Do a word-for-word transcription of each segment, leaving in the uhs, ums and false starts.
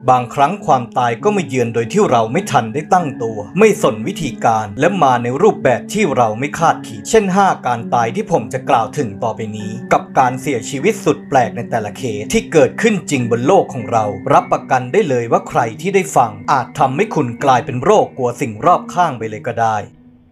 บางครั้งความตายก็มาเยือนโดยที่เราไม่ทันได้ตั้งตัวไม่สนวิธีการและมาในรูปแบบที่เราไม่คาดคิดเช่นห้าการตายที่ผมจะกล่าวถึงต่อไปนี้กับการเสียชีวิตสุดแปลกในแต่ละเคสที่เกิดขึ้นจริงบนโลกของเรารับประกันได้เลยว่าใครที่ได้ฟังอาจทำให้คุณกลายเป็นโรคกลัวสิ่งรอบข้างไปเลยก็ได้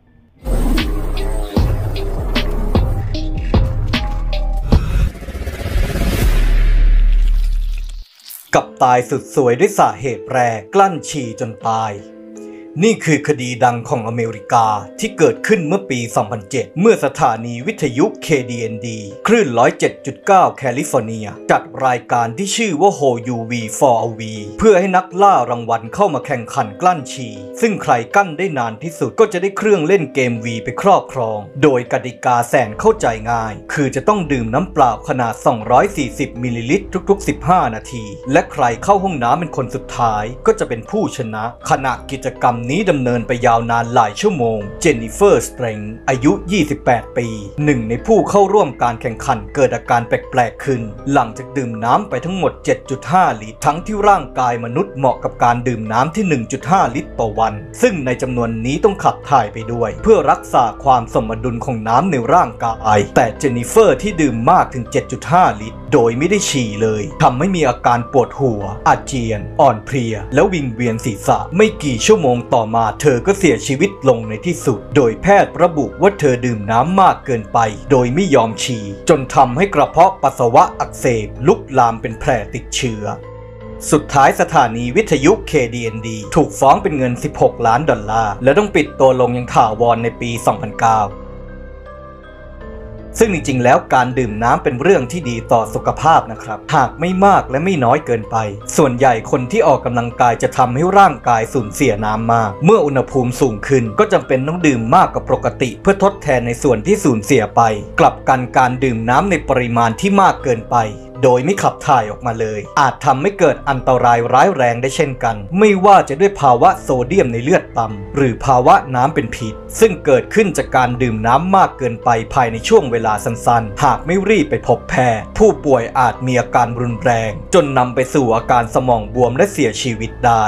กับตายสุดสวยด้วยสาเหตุแปรกลั้นฉี่จนตายนี่คือคดีดังของอเมริกาที่เกิดขึ้นเมื่อปี สองพันเจ็ด เมื่อสถานีวิทยุ เค ดี เอ็น ดี คลื่น หนึ่งร้อยเจ็ดจุดเก้า แคลิฟอร์เนียจัดรายการที่ชื่อว่า Hold ยู วี for a V เพื่อให้นักล่ารางวัลเข้ามาแข่งขันกลั้นฉี่ซึ่งใครกั้นได้นานที่สุดก็จะได้เครื่องเล่นเกม V ไปครอบครองโดยกติกาแสนเข้าใจง่ายคือจะต้องดื่มน้ำเปล่าขนาด สองร้อยสี่สิบ มิลลิลิตรทุกๆ สิบห้า นาทีและใครเข้าห้องน้ำเป็นคนสุดท้ายก็จะเป็นผู้ชนะขณะกิจกรรมนี้ดำเนินไปยาวนานหลายชั่วโมงเจนนิเฟอร์สเตรงอายุยี่สิบแปดปีหนึ่งในผู้เข้าร่วมการแข่งขันเกิดอาการแปลกๆขึ้นหลังจากดื่มน้ำไปทั้งหมด เจ็ดจุดห้า ลิตรทั้งที่ร่างกายมนุษย์เหมาะกับการดื่มน้ำที่ หนึ่งจุดห้า ลิตรต่อวันซึ่งในจำนวนนี้ต้องขับถ่ายไปด้วยเพื่อรักษาความสมดุลของน้ำในร่างกายแต่เจนนิเฟอร์ที่ดื่มมากถึง เจ็ดจุดห้า ลิตรโดยไม่ได้ฉี่เลยทำให้มีอาการปวดหัวอาเจียนอ่อนเพลียแล้ววิงเวียนศีรษะไม่กี่ชั่วโมงต่อมาเธอก็เสียชีวิตลงในที่สุดโดยแพทย์ระบุว่าเธอดื่มน้ำมากเกินไปโดยไม่ยอมฉี่จนทำให้กระเพาะปัสสาวะอักเสบลุกลามเป็นแผลติดเชื้อสุดท้ายสถานีวิทยุ เค ดี เอ็น ดี ถูกฟ้องเป็นเงินสิบหกล้านดอลลาร์และต้องปิดตัวลงอย่างถาวรในปี สองพันเก้าซึ่งจริงๆแล้วการดื่มน้ำเป็นเรื่องที่ดีต่อสุขภาพนะครับหากไม่มากและไม่น้อยเกินไปส่วนใหญ่คนที่ออกกำลังกายจะทำให้ร่างกายสูญเสียน้ำมากเมื่ออุณหภูมิสูงขึ้นก็จำเป็นต้องดื่มมากกว่าปกติเพื่อทดแทนในส่วนที่สูญเสียไปกลับกันการดื่มน้ำในปริมาณที่มากเกินไปโดยไม่ขับถ่ายออกมาเลยอาจทำให้เกิดอันตรายร้ายแรงได้เช่นกันไม่ว่าจะด้วยภาวะโซเดียมในเลือดต่ำหรือภาวะน้ำเป็นพิษซึ่งเกิดขึ้นจากการดื่มน้ำมากเกินไปภายในช่วงเวลาสั้นๆหากไม่รีบไปพบแพทย์ผู้ป่วยอาจมีอาการรุนแรงจนนำไปสู่อาการสมองบวมและเสียชีวิตได้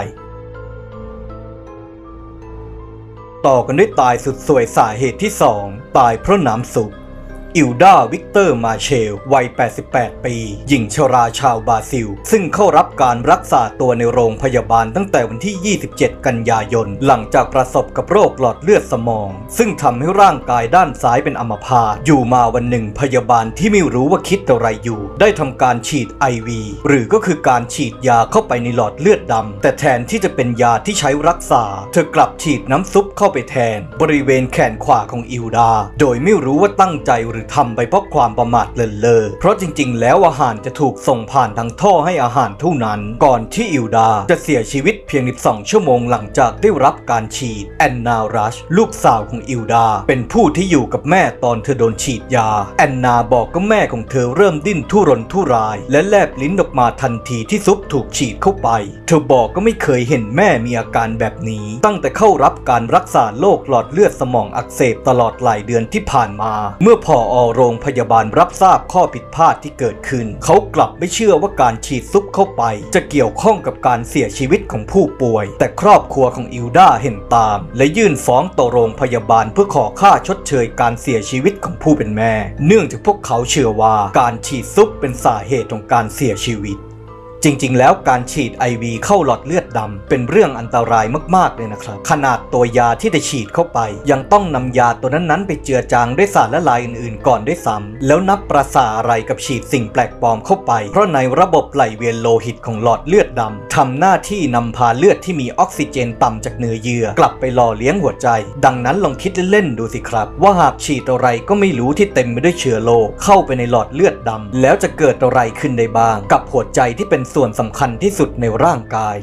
ต่อกันด้วยตายสุดสวยสาเหตุที่สองตายเพราะน้ำซุปอิลดาวิกเตอร์มาเชลวัยแปดสิบแปดปีหญิงชราชาวบราซิลซึ่งเข้ารับการรักษาตัวในโรงพยาบาลตั้งแต่วันที่ยี่สิบเจ็ดกันยายนหลังจากประสบกับโรคหลอดเลือดสมองซึ่งทำให้ร่างกายด้านซ้ายเป็นอัมพาตอยู่มาวันหนึ่งพยาบาลที่ไม่รู้ว่าคิดอะไรอยู่ได้ทำการฉีด ไอ วี หรือก็คือการฉีดยาเข้าไปในหลอดเลือดดำแต่แทนที่จะเป็นยาที่ใช้รักษาเธอกลับฉีดน้ำซุปเข้าไปแทนบริเวณแขนขวาของอิลดาโดยไม่รู้ว่าตั้งใจหรือทำไปเพราะความประมาทเลินเล่อเพราะจริงๆแล้วอาหารจะถูกส่งผ่านทางท่อให้อาหารเท่านั้นก่อนที่อิลดาจะเสียชีวิตเพียงสิบสองชั่วโมงหลังจากได้รับการฉีดแอนนารัชลูกสาวของอิลดาเป็นผู้ที่อยู่กับแม่ตอนเธอโดนฉีดยาแอนนาบอกก็แม่ของเธอเริ่มดิ้นทุรนทุรายและแลบลิ้นออกมาทันทีที่ซุปถูกฉีดเข้าไปเธอบอกก็ไม่เคยเห็นแม่มีอาการแบบนี้ตั้งแต่เข้ารับการรักษาโรคหลอดเลือดสมองอักเสบตลอดหลายเดือนที่ผ่านมาเมื่อผอ.โรงพยาบาลรับทราบข้อผิดพลาดที่เกิดขึ้นเขากลับไม่เชื่อว่าการฉีดซุปเข้าไปจะเกี่ยวข้องกับการเสียชีวิตของผู้ป่วยแต่ครอบครัวของอิลดาเห็นต่างและยื่นฟ้องต่อโรงพยาบาลเพื่อขอค่าชดเชยการเสียชีวิตของผู้เป็นแม่เนื่องจากพวกเขาเชื่อว่าการฉีดซุปเป็นสาเหตุของการเสียชีวิตจริงๆแล้วการฉีด ไอ วี เข้าหลอดเลือดดำเป็นเรื่องอันตรายมากๆเลยนะครับขนาดตัวยาที่จะฉีดเข้าไปยังต้องนำยาตัวนั้นๆไปเจือจางด้วยสารละลายอื่นๆก่อนด้วยซ้ำแล้วนับประสาอะไรกับฉีดสิ่งแปลกปลอมเข้าไปเพราะในระบบไหลเวียนโลหิตของหลอดเลือดดำทำหน้าที่นำพาเลือดที่มีออกซิเจนต่ำจากเนื้อเยื่อกลับไปหล่อเลี้ยงหัวใจดังนั้นลองคิดเล่นๆดูสิครับว่าหากฉีดอะไรก็ไม่รู้ที่เต็มไปด้วยเชื้อโรคเข้าไปในหลอดเลือดดำแล้วจะเกิดอะไรขึ้นได้บ้างกับหัวใจที่เป็นส่วนสำคัญที่สุดในร่างกาย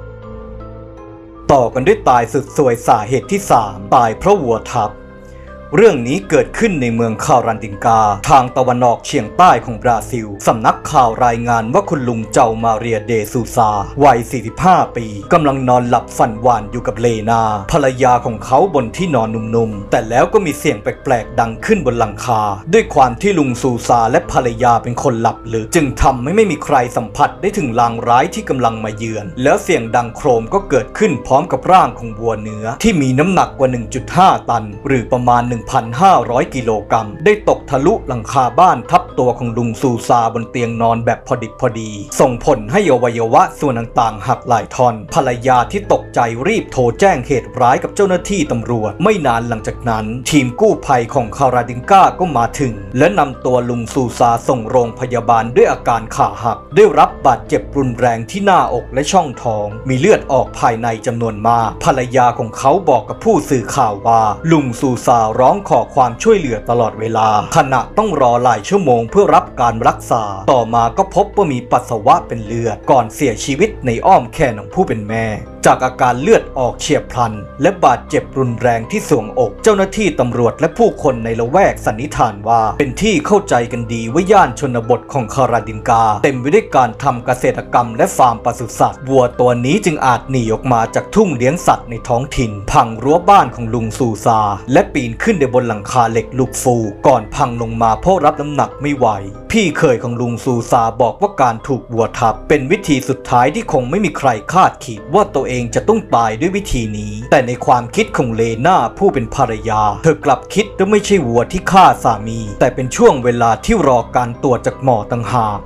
ต่อกันด้วยตายสุดสวยสาเหตุที่สามตายเพราะวัวทับเรื่องนี้เกิดขึ้นในเมืองคารันติงกาทางตะวันออกเฉียงใต้ของบราซิลสำนักข่าวรายงานว่าคุณลุงเจ้ามาเรียเดซูซาวัยสี่สิบห้าปีกำลังนอนหลับฝันหวานอยู่กับเลนาภรรยาของเขาบนที่นอนนุ่มๆแต่แล้วก็มีเสียงแปลกๆดังขึ้นบนหลังคาด้วยความที่ลุงซูซาและภรรยาเป็นคนหลับลึกจึงทำให้ไม่มีใครสัมผัสได้ถึงลางร้ายที่กำลังมาเยือนแล้วเสียงดังโครมก็เกิดขึ้นพร้อมกับร่างของวัวเนื้อที่มีน้ำหนักกว่า หนึ่งจุดห้า ตันหรือประมาณ หนึ่งพันห้าร้อย กิโลกรัมได้ตกทะลุหลังคาบ้านทับตัวของลุงซูซาบนเตียงนอนแบบพอดิบพอดีส่งผลให้อวัยวะส่วนต่างๆหักหลายท่อนภรรยาที่ตกใจรีบโทรแจ้งเหตุร้ายกับเจ้าหน้าที่ตำรวจไม่นานหลังจากนั้นทีมกู้ภัยของคาราดิงกาก็มาถึงและนำตัวลุงซูซาส่งโรงพยาบาลด้วยอาการขาหักได้รับบาดเจ็บรุนแรงที่หน้าอกและช่องท้องมีเลือดออกภายในจำนวนมากภรรยาของเขาบอกกับผู้สื่อข่าวว่าลุงซูซาร้องขอความช่วยเหลือตลอดเวลาขณะต้องรอหลายชั่วโมงเพื่อรับการรักษาต่อมาก็พบว่ามีปัสสาวะเป็นเลือดก่อนเสียชีวิตในอ้อมแขนของผู้เป็นแม่จากอาการเลือดออกเฉียบพลันและบาดเจ็บรุนแรงที่สวงอกเจ้าหน้าที่ตำรวจและผู้คนในละแวกสันนิษฐานว่าเป็นที่เข้าใจกันดีว่าย่านชนบทของคาราดิงกาเต็มไปด้วยการทำเกษตรกรรมและฟาร์มปศุสัตว์วัวตัวนี้จึงอาจหนีออกมาจากทุ่งเลี้ยงสัตว์ในท้องถิ่นพังรั้วบ้านของลุงซูซาและปีนขึ้นไปบนหลังคาเหล็กลูกฟูก่อนพังลงมาเพราะรับน้ำหนักไม่ไหวพี่เขยของลุงซูซาบอกว่าการถูกวัวทับเป็นวิธีสุดท้ายที่คงไม่มีใครคาดคิดว่าตัวเองจะต้องตายด้วยวิธีนี้แต่ในความคิดของเลน่าผู้เป็นภรรยาเธอกลับคิดว่าไม่ใช่วัวที่ฆ่าสามีแต่เป็นช่วงเวลาที่รอการตรวจจากหมอต่างหาก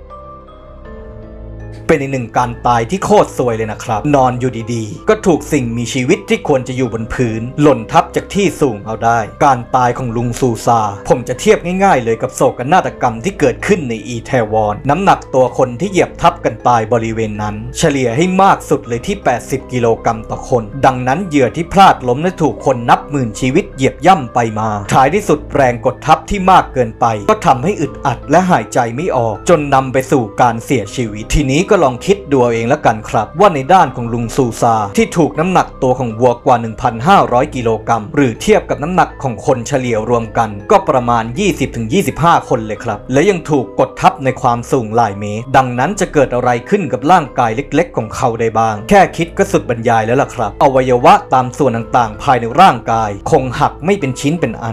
เป็นอีกหนึ่งการตายที่โคตรซวยเลยนะครับนอนอยู่ดีๆก็ถูกสิ่งมีชีวิตที่ควรจะอยู่บนพื้นหล่นทับจากที่สูงเอาได้การตายของลุงซูซาผมจะเทียบง่ายๆเลยกับโศกนาฏกรรมที่เกิดขึ้นในอีแทวอนน้ำหนักตัวคนที่เหยียบทับกันตายบริเวณนั้นเฉลี่ยให้มากสุดเลยที่แปดสิบกิโลกรัมต่อคนดังนั้นเหยื่อที่พลาดล้มและถูกคนนับหมื่นชีวิตเหยียบย่ำไปมาท้ายที่สุดแรงกดทับที่มากเกินไปก็ทำให้อึดอัดและหายใจไม่ออกจนนำไปสู่การเสียชีวิตทีนี้ก็ลองคิดดูเองแล้วกันครับว่าในด้านของลุงซูซาที่ถูกน้ำหนักตัวของวัวกว่า หนึ่งพันห้าร้อย กิโลกรัมหรือเทียบกับน้ำหนักของคนเฉลี่ยรวมกันก็ประมาณ ยี่สิบถึงยี่สิบห้า คนเลยครับและยังถูกกดทับในความสูงหลายเมตรดังนั้นจะเกิดอะไรขึ้นกับร่างกายเล็กๆของเขาได้บ้างแค่คิดก็สุดบรรยายแล้วล่ะครับอวัยวะตามส่วนต่างๆภายในร่างกายคงหักไม่เป็นชิ้นเป็นอัน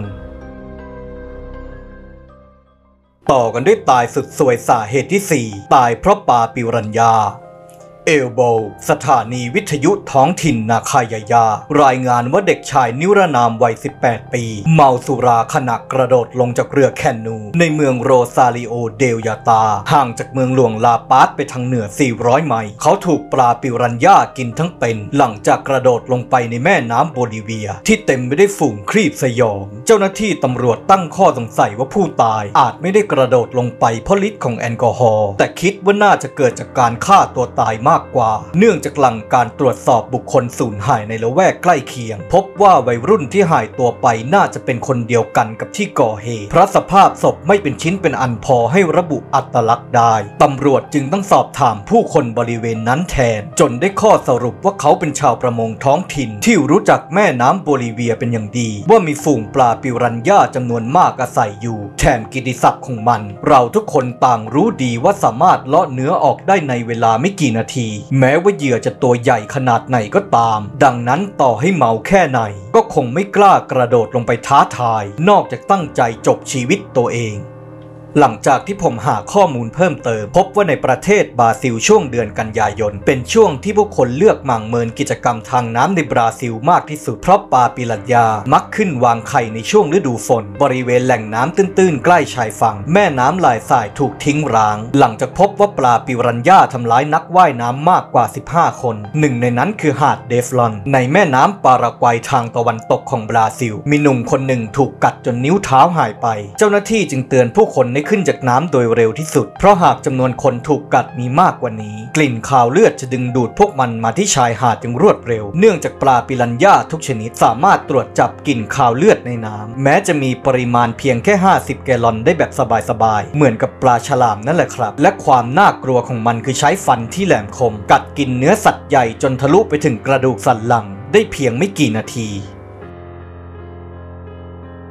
ต่อกันด้วยตายสุดสวยสาเหตุที่สี่ตายเพราะปลาปิรัญญาเอลโบสถานีวิทยุท้องถิ่นนาคายายารายงานว่าเด็กชายนิรนามวัยสิบแปดปีเมาสุราขณะกระโดดลงจากเรือแคนูในเมืองโรซาริโอเดลยาตาห่างจากเมืองหลวงลาปาสไปทางเหนือสี่ร้อยไมล์เขาถูกปลาปิรัญญากินทั้งเป็นหลังจากกระโดดลงไปในแม่น้ำโบลิเวียที่เต็มไปด้วยฝูงครีบสยองเจ้าหน้าที่ตำรวจตั้งข้อสงสัยว่าผู้ตายอาจไม่ได้กระโดดลงไปเพราะฤทธิ์ของแอลกอฮอล์แต่คิดว่าน่าจะเกิดจากการฆ่าตัวตายมากกว่าเนื่องจากหลังการตรวจสอบบุคคลสูญหายในละแวกใกล้เคียงพบว่าวัยรุ่นที่หายตัวไปน่าจะเป็นคนเดียวกันกับที่ก่อเหตุเพราะสภาพศพไม่เป็นชิ้นเป็นอันพอให้ระบุอัตลักษณ์ได้ตำรวจจึงต้องสอบถามผู้คนบริเวณนั้นแทนจนได้ข้อสรุปว่าเขาเป็นชาวประมงท้องถิ่นที่รู้จักแม่น้ำโบลิเวียเป็นอย่างดีว่ามีฝูงปลาปิรัญญาจำนวนมากอาศัยอยู่แถมกิตติศัพท์ของมันเราทุกคนต่างรู้ดีว่าสามารถเลาะเนื้อออกได้ในเวลาไม่กี่นาทีแม้ว่าเหยื่อจะตัวใหญ่ขนาดไหนก็ตามดังนั้นต่อให้เมาแค่ไหนก็คงไม่กล้ากระโดดลงไปท้าทายนอกจากตั้งใจจบชีวิตตัวเองหลังจากที่ผมหาข้อมูลเพิ่มเติมพบว่าในประเทศบราซิลช่วงเดือนกันยายนเป็นช่วงที่ผู้คนเลือกหมั่งเมินกิจกรรมทางน้ำในบราซิลมากที่สุดเพราะปลาปิรัญญามักขึ้นวางไข่ในช่วงฤดูฝนบริเวณแหล่งน้ำตื้นๆใกล้ชายฝั่งแม่น้ำหลายสายถูกทิ้งร้างหลังจากพบว่าปลาปิรัญญาทำร้ายนักว่ายน้ำมากกว่าสิบห้าคนหนึ่งในนั้นคือหาดเดฟลอนในแม่น้ำปารากวัยทางตะวันตกของบราซิลมีหนุ่มคนหนึ่งถูกกัดจนนิ้วเท้าหายไปเจ้าหน้าที่จึงเตือนผู้คนให้ขึ้นจากน้ำโดยเร็วที่สุดเพราะหากจำนวนคนถูกกัดมีมากกว่านี้กลิ่นคาวเลือดจะดึงดูดพวกมันมาที่ชายหาดอย่างรวดเร็วเนื่องจากปลาปิรัญญาทุกชนิดสามารถตรวจจับกลิ่นคาวเลือดในน้ำแม้จะมีปริมาณเพียงแค่ห้าสิบแกลลอนได้แบบสบายๆเหมือนกับปลาฉลามนั่นแหละครับและความน่ากลัวของมันคือใช้ฟันที่แหลมคมกัดกินเนื้อสัตว์ใหญ่จนทะลุไปถึงกระดูกสันหลังได้เพียงไม่กี่นาที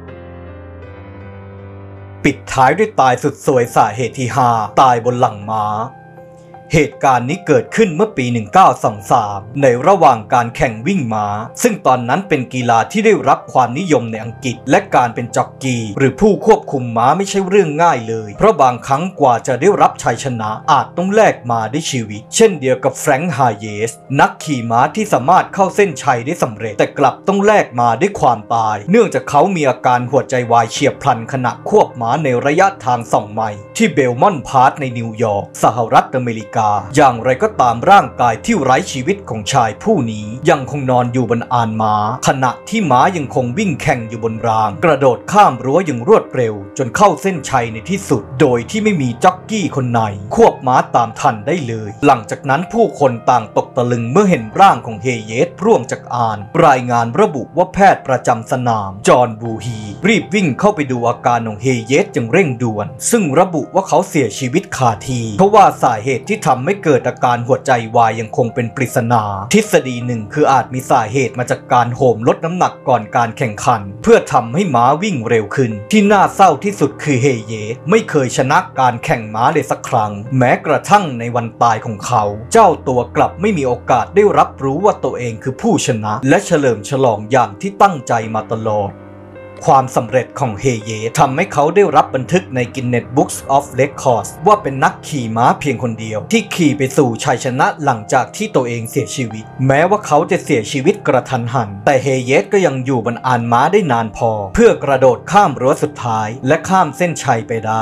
ปิดท้ายด้วยตายสุดสวยสาเหตุที่ห้าตายบนหลังม้าเหตุการณ์นี้เกิดขึ้นเมื่อปี หนึ่งเก้าสองสาม ในระหว่างการแข่งวิ่งม้าซึ่งตอนนั้นเป็นกีฬาที่ได้รับความนิยมในอังกฤษและการเป็นจ็อกกี้หรือผู้ควบคุมม้าไม่ใช่เรื่องง่ายเลยเพราะบางครั้งกว่าจะได้รับชัยชนะอาจต้องแลกมาด้วยชีวิตเช่นเดียวกับแฟรงค์ ฮาเยสนักขี่ม้าที่สามารถเข้าเส้นชัยได้สำเร็จแต่กลับต้องแลกมาด้วยความตายเนื่องจากเขามีอาการหัวใจวายเฉียบพลันขณะควบม้าในระยะทางสองไมล์ที่เบลมอนต์พาร์คในนิวยอร์กสหรัฐอเมริกาอย่างไรก็ตามร่างกายที่ไร้ชีวิตของชายผู้นี้ยังคงนอนอยู่บนอานม้าขณะที่ม้ายังคงวิ่งแข่งอยู่บนรางกระโดดข้ามรั้วอย่างรวดเร็วจนเข้าเส้นชัยในที่สุดโดยที่ไม่มีจ็อกกี้คนไหนควบม้าตามทันได้เลยหลังจากนั้นผู้คนต่างตกตะลึงเมื่อเห็นร่างของเฮเยสร่วงจากอานรายงานระบุว่าแพทย์ประจำสนามจอห์นบูฮีรีบวิ่งเข้าไปดูอาการของเฮเยสอย่างเร่งด่วนซึ่งระบุว่าเขาเสียชีวิตคาที่เพราะว่าสาเหตุที่ทำให้เกิดอาการหัวใจวายยังคงเป็นปริศนาทฤษฎีหนึ่งคืออาจมีสาเหตุมาจากการโหมลดน้ำหนักก่อนการแข่งขันเพื่อทำให้ม้าวิ่งเร็วขึ้นที่น่าเศร้าที่สุดคือเฮเยสไม่เคยชนะการแข่งม้าเลยสักครั้งแม้กระทั่งในวันตายของเขาเจ้าตัวกลับไม่มีโอกาสได้รับรู้ว่าตัวเองคือผู้ชนะและเฉลิมฉลองอย่างที่ตั้งใจมาตลอดความสำเร็จของเฮเยสทำให้เขาได้รับบันทึกใน Guinness Books of Records ว่าเป็นนักขี่ม้าเพียงคนเดียวที่ขี่ไปสู่ชัยชนะหลังจากที่ตัวเองเสียชีวิตแม้ว่าเขาจะเสียชีวิตกระทันหันแต่เฮเยสก็ยังอยู่บนอานม้าได้นานพอเพื่อกระโดดข้ามรั้วสุดท้ายและข้ามเส้นชัยไปได้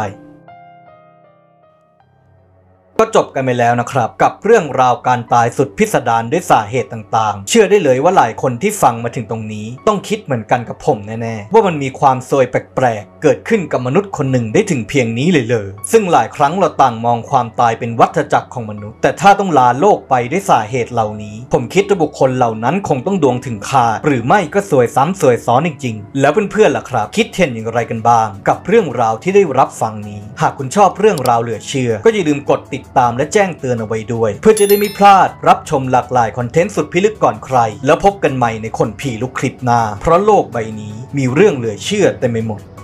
ก็จบกันไปแล้วนะครับกับเรื่องราวการตายสุดพิสดารด้วยสาเหตุต่างๆเชื่อได้เลยว่าหลายคนที่ฟังมาถึงตรงนี้ต้องคิดเหมือนกันกับผมแน่ๆว่ามันมีความซวยแปลกๆเกิดขึ้นกับมนุษย์คนหนึ่งได้ถึงเพียงนี้เลยเลยซึ่งหลายครั้งเราต่างมองความตายเป็นวัฏจักรของมนุษย์แต่ถ้าต้องลาโลกไปด้วยสาเหตุเหล่านี้ผมคิดว่าบุคคลเหล่านั้นคงต้องดวงถึงคาดหรือไม่ก็ซวยซ้ำซวยซ้อนจริงๆแล้วเพื่อนๆล่ะครับคิดเห็นอย่างไรกันบ้างกับเรื่องราวที่ได้รับฟังนี้หากคุณชอบเรื่องราวเหลือเชื่อก็อย่าลืมกดติดตามและแจ้งเตือนเอาไว้ด้วยเพื่อจะได้ไม่พลาดรับชมหลากหลายคอนเทนต์สุดพิลึกก่อนใครแล้วพบกันใหม่ในคนผีลุกคลิปหน้าเพราะโลกใบนี้มีเรื่องเหลือเชื่อเต็มไปหมด